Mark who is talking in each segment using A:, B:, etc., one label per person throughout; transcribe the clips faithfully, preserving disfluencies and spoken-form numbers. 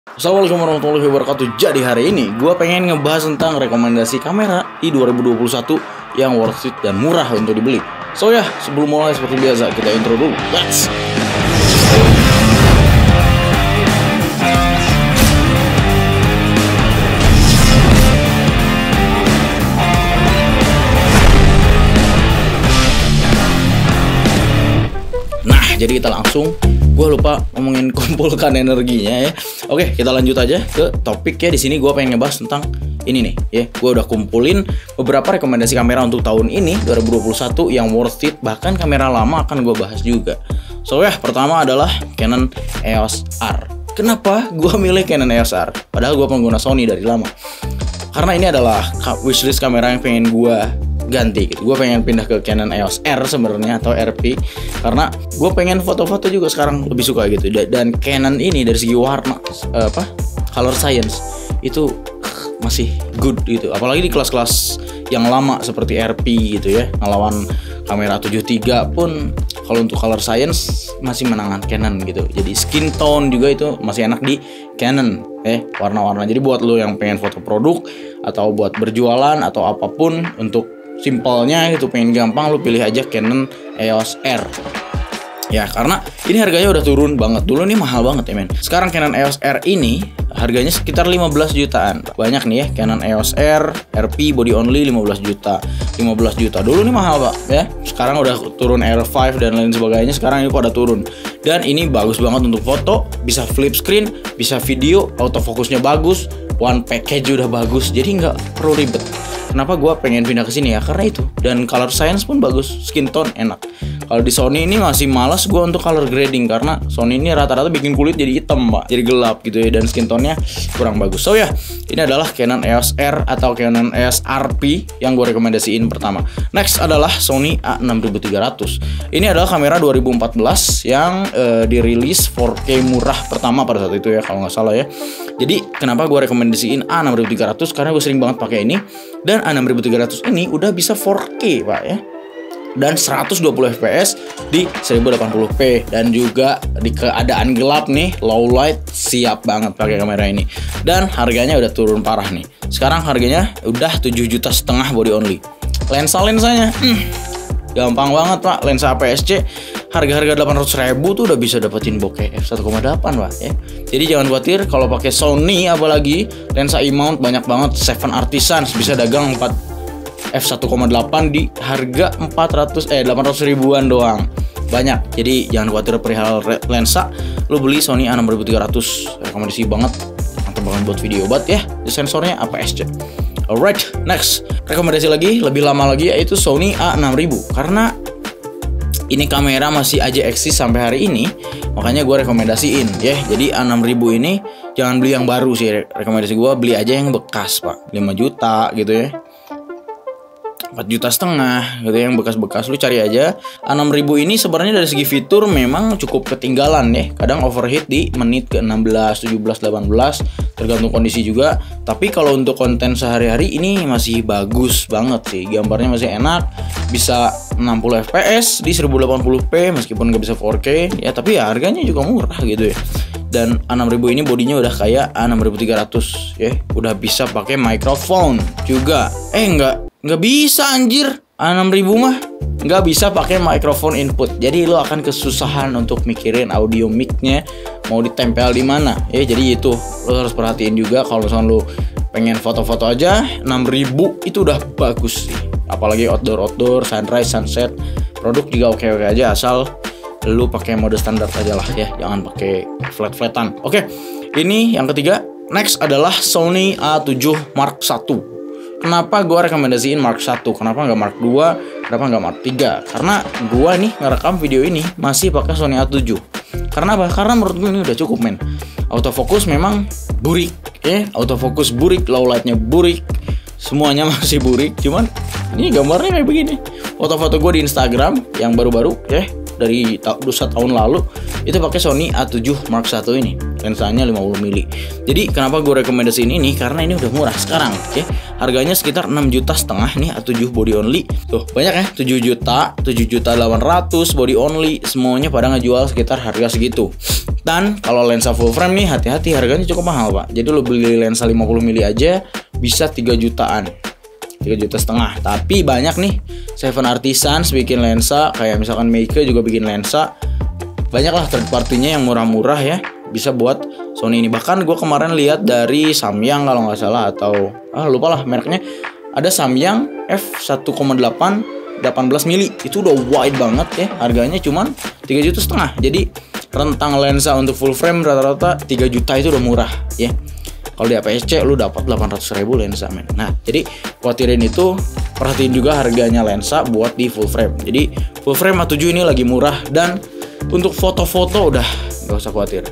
A: Assalamualaikum warahmatullahi wabarakatuh. Jadi hari ini gue pengen ngebahas tentang rekomendasi kamera di dua ribu dua puluh satu yang worth it dan murah untuk dibeli. So ya, sebelum mulai seperti biasa kita intro dulu. Let's Nah, jadi kita langsung, gue lupa ngomongin kumpulkan energinya ya. Oke, kita lanjut aja ke topik ya. Di sini gue pengen ngebahas tentang ini nih ya. Gue udah kumpulin beberapa rekomendasi kamera untuk tahun ini dua ribu dua puluh satu yang worth it, bahkan kamera lama akan gue bahas juga. So ya, pertama adalah Canon E O S R. Kenapa gue milih Canon E O S R? Padahal gue pengguna Sony dari lama. Karena ini adalah wishlist kamera yang pengen gue ganti gitu. Gue pengen pindah ke Canon E O S R sebenarnya atau R P karena gue pengen foto-foto juga sekarang lebih suka gitu. Dan Canon ini dari segi warna apa color science itu masih good gitu. Apalagi di kelas-kelas yang lama seperti R P gitu ya, ngelawan kamera tujuh tiga pun kalau untuk color science masih menangan Canon gitu. Jadi skin tone juga itu masih enak di Canon eh warna-warna. Jadi buat lo yang pengen foto produk atau buat berjualan atau apapun untuk simpelnya gitu, pengen gampang, lu pilih aja Canon E O S R. Ya, karena ini harganya udah turun banget. Dulu nih mahal banget ya men. Sekarang Canon E O S R ini harganya sekitar lima belas jutaan. Banyak nih ya, Canon E O S R, R P body only lima belas juta. lima belas juta. Dulu nih mahal pak ya. Sekarang udah turun R lima dan lain sebagainya. Sekarang ini pada turun. Dan ini bagus banget untuk foto, bisa flip screen, bisa video, autofocusnya bagus, one package udah bagus. Jadi nggak perlu ribet. Kenapa gue pengen pindah ke sini ya? Karena itu. Dan color science pun bagus, skin tone enak. Kalau di Sony ini masih malas gue untuk color grading karena Sony ini rata-rata bikin kulit jadi hitam, Pak. Jadi gelap gitu ya, dan skin tone-nya kurang bagus. So ya, ini adalah Canon E O S R atau Canon E O S R P yang gue rekomendasiin pertama. Next adalah Sony A enam tiga ratus. Ini adalah kamera dua ribu empat belas yang uh, dirilis empat K murah pertama pada saat itu ya, kalau nggak salah ya. Jadi kenapa gue rekomendasiin A enam tiga ratus? Karena gue sering banget pakai ini. Dan A enam tiga ratus ini udah bisa empat K pak ya, dan seratus dua puluh F P S di seribu delapan puluh p, dan juga di keadaan gelap nih, low light, siap banget pakai kamera ini. Dan harganya udah turun parah nih. Sekarang harganya udah tujuh juta setengah body only. Lensa-lensanya hmm, gampang banget pak. Lensa A P S C harga-harga delapan ratus ribu tuh udah bisa dapetin bokeh f satu koma delapan pak ya. Jadi jangan khawatir kalau pakai Sony, apalagi lensa E-mount banyak banget. Seven Artisans bisa dagang empat f satu koma delapan di harga empat ratus eh delapan ratus ribuan doang. Banyak. Jadi jangan khawatir perihal lensa. Lu beli Sony A enam tiga ratus, rekomendasi banget. Mantap banget buat video. But ya, sensornya A P S C. Alright, next. Rekomendasi lagi, lebih lama lagi, yaitu Sony A enam ribu. Karena ini kamera masih aja eksis sampai hari ini, makanya gue rekomendasiin ya. Jadi A enam ribu ini jangan beli yang baru sih. Rekomendasi gue beli aja yang bekas pak, lima juta gitu ya, empat juta setengah gitu, yang bekas-bekas lu cari aja. A enam ribu ini sebenarnya dari segi fitur memang cukup ketinggalan ya. Kadang overheat di menit ke enam belas, tujuh belas, delapan belas, tergantung kondisi juga. Tapi kalau untuk konten sehari-hari ini masih bagus banget sih. Gambarnya masih enak, bisa enam puluh F P S di seribu delapan puluh p meskipun nggak bisa empat K ya, tapi ya harganya juga murah gitu ya. Dan A enam ribu ini bodinya udah kayak A enam tiga ratus ya. Udah bisa pakai microphone juga. Eh enggak Nggak bisa anjir, A enam ribu mah nggak bisa pakai microphone input. Jadi lo akan kesusahan untuk mikirin audio mic-nya mau ditempel di mana ya. Jadi itu lo harus perhatiin juga. Kalau misalnya lo pengen foto-foto aja, enam ribu itu udah bagus sih. Apalagi outdoor-outdoor, sunrise, sunset, produk juga oke-oke aja, asal lo pakai mode standar aja lah ya, jangan pakai flat-flatan. Oke, ini yang ketiga. Next adalah Sony A tujuh Mark satu. Kenapa gue rekomendasiin Mark satu? Kenapa nggak Mark dua? Kenapa nggak Mark tiga? Karena gue nih ngerekam video ini masih pakai Sony A tujuh. Karena apa? Karena menurut gue ini udah cukup men. Autofocus memang burik ya, autofocus burik, low lightnya burik, semuanya masih burik. Cuman ini gambarnya kayak begini. Foto-foto gue di Instagram yang baru-baru ya, dari ta- dua tahun lalu itu pakai Sony A tujuh Mark satu ini. Lensanya lima puluh mili. Jadi kenapa gue rekomendasiin ini? Karena ini udah murah sekarang ya. Harganya sekitar enam juta setengah nih A tujuh body only. Tuh, banyak ya, tujuh juta, tujuh juta delapan ratus body only. Semuanya pada ngejual sekitar harga segitu. Dan kalau lensa full frame nih hati-hati, harganya cukup mahal Pak. Jadi lo beli lensa lima puluh mili aja bisa tiga jutaan, tiga juta setengah. Tapi banyak nih Seven Artisans bikin lensa, kayak misalkan Meike juga bikin lensa. Banyak lah third party-nya yang murah-murah ya, bisa buat Sony ini. Bahkan gue kemarin lihat dari Samyang kalau nggak salah, atau ah lupa lah mereknya. Ada Samyang F satu koma delapan delapan belas mili, itu udah wide banget ya. Harganya cuman tiga juta setengah. Jadi rentang lensa untuk full frame rata-rata tiga juta itu udah murah ya. Kalau di A P S C lu dapat delapan ratus ribu lensa men. Nah, jadi khawatirin itu, perhatiin juga harganya lensa buat di full frame. Jadi full frame A tujuh ini lagi murah, dan untuk foto-foto udah gak usah khawatir.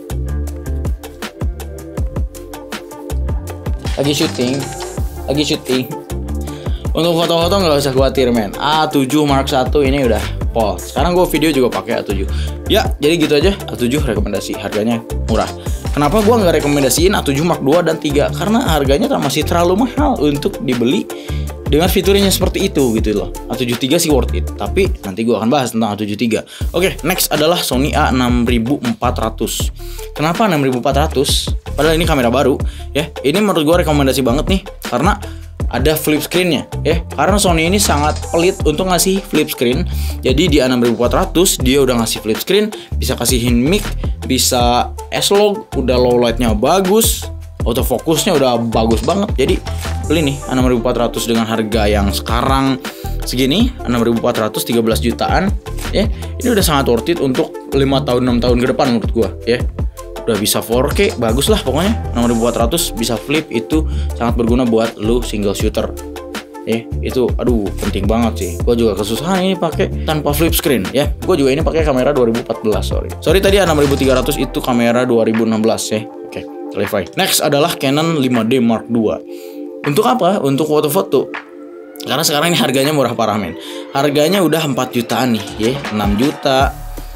A: Lagi syuting, lagi syuting. Untuk foto-foto nggak usah khawatir men. A tujuh Mark satu ini udah pol. Sekarang gue video juga pakai A tujuh. Ya, jadi gitu aja. A tujuh rekomendasi, harganya murah. Kenapa gue nggak rekomendasiin A tujuh Mark dua dan tiga? Karena harganya masih terlalu mahal untuk dibeli dengan fiturnya seperti itu gitu loh. A tujuh tiga sih worth it, tapi nanti gue akan bahas tentang A tujuh tiga. Oke, next adalah Sony A enam ribu empat ratus. Kenapa enam ribu empat ratus? Padahal ini kamera baru ya. Ini menurut gue rekomendasi banget nih, karena ada flip screen-nya ya. Karena Sony ini sangat pelit untuk ngasih flip screen. Jadi di A enam ribu empat ratus dia udah ngasih flip screen, bisa kasihin mic, bisa S-Log, udah low light-nya bagus, autofocusnya udah bagus banget. Jadi beli nih A enam ribu empat ratus dengan harga yang sekarang segini, A enam ribu empat ratus tiga belas jutaan ya. Ini udah sangat worth it untuk lima tahun enam tahun ke depan menurut gua ya. Udah bisa four K, bagus lah pokoknya. Enam ribu empat ratus bisa flip, itu sangat berguna buat lu single shooter ya. Itu aduh penting banget sih. Gua juga kesusahan ini pakai tanpa flip screen ya. Gua juga ini pakai kamera dua ribu empat belas, sorry. Sorry tadi A enam ribu tiga ratus itu kamera dua ribu enam belas ya. Oke, clarify. Next adalah Canon lima D Mark dua. Untuk apa? Untuk foto-foto. Karena sekarang ini harganya murah parah men. Harganya udah empat jutaan nih ya, enam juta.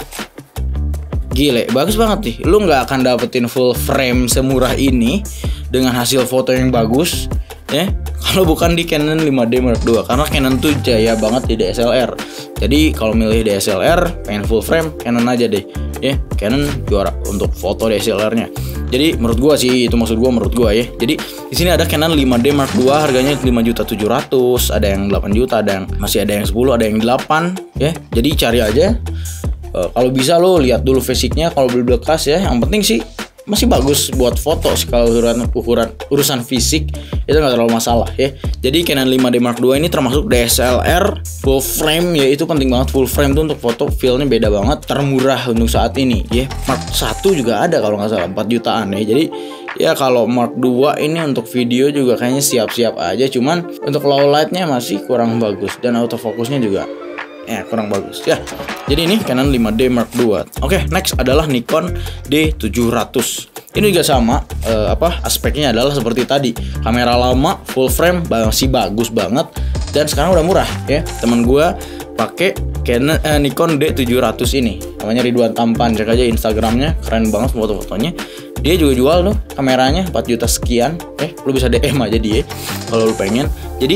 A: Gile, bagus banget nih. Lu nggak akan dapetin full frame semurah ini dengan hasil foto yang bagus ya, kalau bukan di Canon lima D Mark dua. Karena Canon tuh jaya banget di D S L R. Jadi kalau milih D S L R pengen full frame, Canon aja deh ya. Canon juara untuk foto D S L R-nya. Jadi menurut gua sih, itu maksud gua menurut gua ya. Jadi di sini ada Canon lima D Mark dua, harganya lima juta tujuh ratus, ada yang delapan juta, ada yang masih ada yang sepuluh, ada yang delapan ya. Jadi cari aja. Uh, kalau bisa lo lihat dulu fisiknya, kalau beli bekas ya. Yang penting sih masih bagus buat foto sih. Kalau ukuran, ukuran urusan fisik itu nggak terlalu masalah ya. Jadi Canon lima D Mark dua ini termasuk D S L R full frame ya. Itu penting banget, full frame tuh untuk foto, feel-nya beda banget, termurah untuk saat ini ya. Mark satu juga ada kalau nggak salah empat jutaan ya. Jadi ya kalau Mark dua ini untuk video juga kayaknya siap-siap aja. Cuman untuk low light-nya masih kurang bagus, dan autofocusnya juga ya kurang bagus ya. Jadi ini Canon lima D Mark dua. Oke, next adalah Nikon D tujuh ratus. Ini juga sama, eh, apa aspeknya adalah seperti tadi. Kamera lama, full frame, masih bagus banget, dan sekarang udah murah ya. Temen gue pakai Canon eh, Nikon D tujuh ratus ini, namanya Ridwan Tampan. Cek aja Instagramnya, keren banget foto-fotonya. Dia juga jual tuh kameranya empat juta sekian. Eh, lu bisa D M aja dia kalau lu pengen. Jadi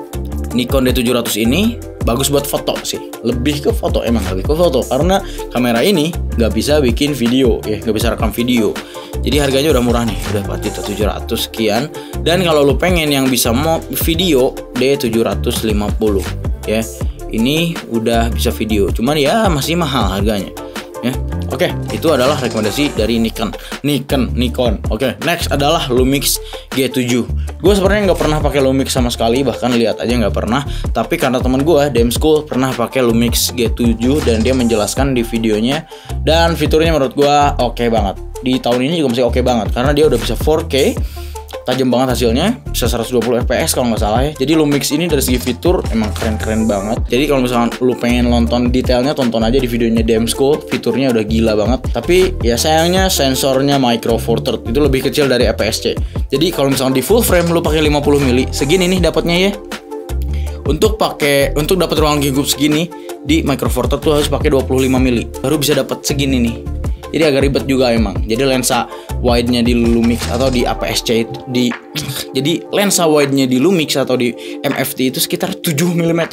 A: Nikon D tujuh ratus ini bagus buat foto sih, lebih ke foto, emang lebih ke foto, karena kamera ini nggak bisa bikin video ya, nggak bisa rekam video. Jadi harganya udah murah nih, udah empat juta tujuh ratus sekian. Dan kalau lu pengen yang bisa mau video, D tujuh ratus lima puluh ya, ini udah bisa video, cuman ya masih mahal harganya ya. Oke, itu adalah rekomendasi dari Nikon. Nikon, Nikon. Oke, next adalah Lumix G tujuh. Gue sebenarnya nggak pernah pakai Lumix sama sekali, bahkan lihat aja nggak pernah. Tapi karena teman gue, Dem School, pernah pakai Lumix G tujuh dan dia menjelaskan di videonya, dan fiturnya menurut gue oke banget. Di tahun ini juga masih oke banget karena dia udah bisa four K. Tajam banget hasilnya, bisa seratus dua puluh F P S kalau nggak salah ya. Jadi Lumix ini dari segi fitur emang keren-keren banget. Jadi kalau misalkan lu pengen nonton detailnya, tonton aja di videonya Demsco, fiturnya udah gila banget. Tapi ya sayangnya sensornya micro four third itu lebih kecil dari A P S C. Jadi kalau misalkan di full frame lu pakai lima puluh mili, segini nih dapatnya ya. Untuk pakai untuk dapat ruang lingkup segini di micro four third tuh harus pakai dua puluh lima mili baru bisa dapat segini nih. Jadi agak ribet juga emang. Jadi lensa wide-nya di Lumix atau di A P S C itu di jadi lensa wide-nya di Lumix atau di M F T itu sekitar tujuh milimeter.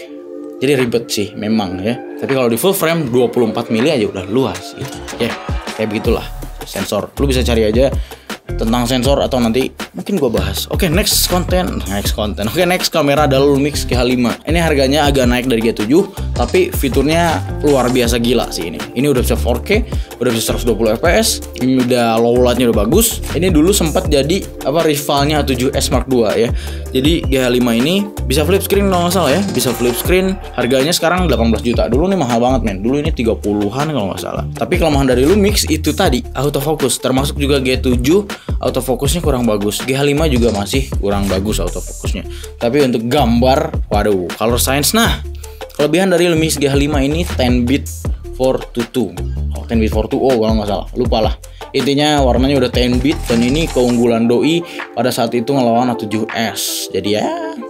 A: Jadi ribet sih memang ya. Tapi kalau di full frame dua puluh empat mili aja udah luas gitu. Ya. kayak begitulah sensor. Lu bisa cari aja tentang sensor atau nanti mungkin gue bahas. Oke, okay, next konten, next konten. Oke, okay, next kamera adalah Lumix G H lima. Ini harganya agak naik dari G tujuh, tapi fiturnya luar biasa gila sih ini. Ini udah bisa four K, udah bisa seratus dua puluh F P S, ini udah low lightnya udah bagus. Ini dulu sempat jadi apa rivalnya A tujuh S Mark dua ya. Jadi G H lima ini bisa flip screen kalau nggak salah ya, bisa flip screen. Harganya sekarang delapan belas juta. Dulu nih mahal banget men. Dulu ini tiga puluhan kalau nggak salah. Tapi kelemahan dari Lumix itu tadi autofocus, termasuk juga G tujuh autofokusnya kurang bagus. G H lima juga masih kurang bagus autofokusnya. Tapi untuk gambar, waduh, color science. Nah, kelebihan dari Lumix G H lima ini ten bit four twenty-two. Oh, ten bit four twenty kalau nggak salah. Lupa lah. Intinya warnanya udah ten bit dan ini keunggulan doi pada saat itu ngelawan A tujuh S. Jadi ya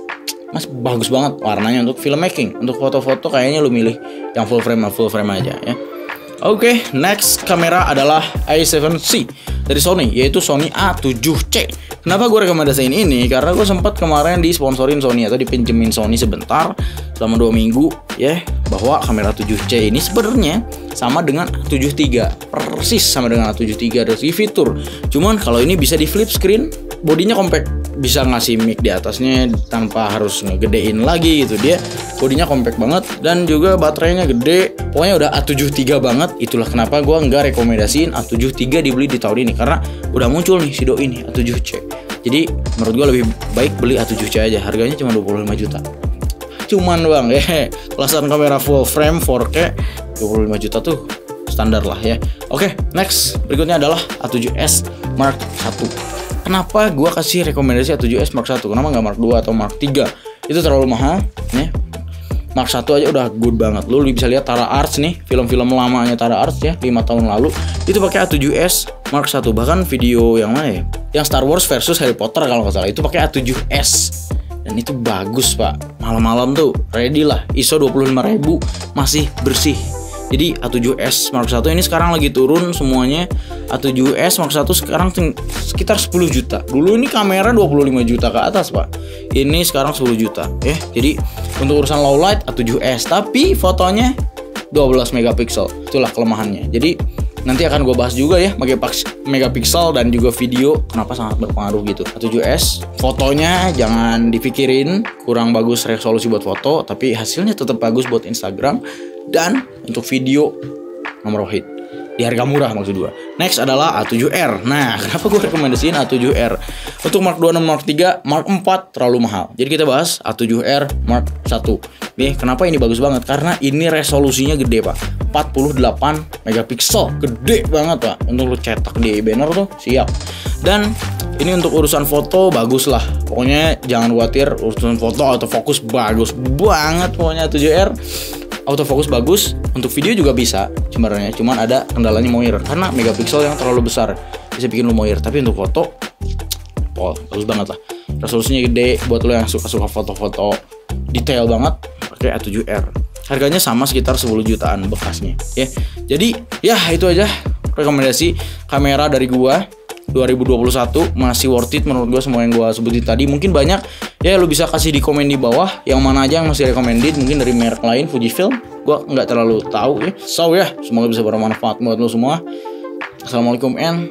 A: mas bagus banget warnanya untuk filmmaking. Untuk foto-foto kayaknya lu milih yang full frame full frame aja ya. Oke, okay, next kamera adalah A seven C dari Sony, yaitu Sony A tujuh C. Kenapa gue rekomendasiin ini? Karena gue sempat kemarin disponsorin Sony atau dipinjemin Sony sebentar selama dua minggu ya, bahwa kamera tujuh C ini sebenarnya sama dengan A tujuh tiga, persis sama dengan A tujuh tiga dari segi fitur. Cuman kalau ini bisa di flip screen, bodinya compact, bisa ngasih mic di atasnya tanpa harus ngegedein lagi gitu. Dia bodinya compact banget dan juga baterainya gede. Pokoknya udah A tujuh tiga banget. Itulah kenapa gue nggak rekomendasiin A tujuh tiga dibeli di tahun ini, karena udah muncul nih si doi ini A tujuh C. Jadi menurut gue lebih baik beli A tujuh C aja. Harganya cuma dua puluh lima juta. Cuman bang ya, kelasan kamera full frame four K dua puluh lima juta tuh standar lah ya. Oke, next berikutnya adalah A tujuh S Mark satu. Kenapa gue kasih rekomendasi A tujuh S Mark satu? Kenapa nggak Mark dua atau Mark tiga? Itu terlalu mahal ya. Mark satu aja udah good banget. Lu bisa lihat Tara Arts nih, film-film lamanya Tara Arts ya, lima tahun lalu itu pakai A tujuh S Mark satu. Bahkan video yang mana ya? Yang Star Wars versus Harry Potter kalau nggak salah itu pakai A tujuh S. Dan itu bagus pak. Malam-malam tuh ready lah. I S O dua puluh lima ribu masih bersih. Jadi A tujuh S Mark satu ini sekarang lagi turun semuanya. A tujuh S Mark satu sekarang sekitar sepuluh juta. Dulu ini kamera dua puluh lima juta ke atas pak. Ini sekarang sepuluh juta ya. Jadi untuk urusan low light A tujuh S, tapi fotonya dua belas megapiksel. Itulah kelemahannya. Jadi nanti akan gue bahas juga ya megapiksel dan juga video kenapa sangat berpengaruh gitu. A tujuh S fotonya jangan dipikirin kurang bagus resolusi buat foto, tapi hasilnya tetap bagus buat Instagram. Dan untuk video nomor wahid di harga murah maksud gue. Next adalah A tujuh R. Nah, kenapa gue rekomendasiin A tujuh R? Untuk Mark dua dan Mark tiga, Mark empat terlalu mahal. Jadi kita bahas A tujuh R Mark satu. Nih, kenapa ini bagus banget? Karena ini resolusinya gede, Pak. empat puluh delapan megapiksel. Gede banget, Pak. Untuk lu cetak di banner tuh, siap. Dan ini untuk urusan foto bagus lah. Pokoknya jangan khawatir, urusan foto autofocus bagus banget pokoknya A tujuh R. Autofocus bagus, untuk video juga bisa sebenarnya, cuman ada kendalanya moir karena megapiksel yang terlalu besar bisa bikin lu moir. Tapi untuk foto, oh bagus banget lah. Resolusinya gede buat lo yang suka-suka foto-foto detail banget, pakai A tujuh R. Harganya sama sekitar sepuluh jutaan bekasnya ya. Jadi ya itu aja rekomendasi kamera dari gua dua ribu dua puluh satu, masih worth it menurut gue semua yang gue sebutin tadi. Mungkin banyak ya, lu bisa kasih di komen di bawah yang mana aja yang masih recommended, mungkin dari merek lain, Fujifilm gue nggak terlalu tahu ya. So ya, semoga bisa bermanfaat buat lu semua. Assalamualaikum and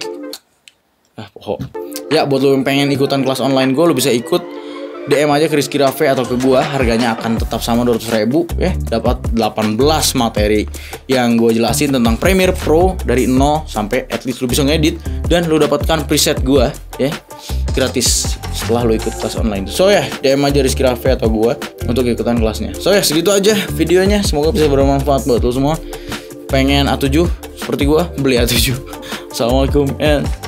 A: ah poho ya, buat lu yang pengen ikutan kelas online gue, lu bisa ikut D M aja ke Rizky Rafe atau ke gua. Harganya akan tetap sama dua ratus ribu ya. Dapat delapan belas materi yang gue jelasin tentang Premiere Pro dari nol sampai at least lu bisa ngedit. Dan lu dapatkan preset gua ya gratis setelah lu ikut kelas online. So ya, D M aja Rizky Rafe atau gua untuk ikutan kelasnya. So ya, segitu aja videonya. Semoga bisa bermanfaat buat lu semua. Pengen A tujuh seperti gua, beli A tujuh. Assalamualaikum and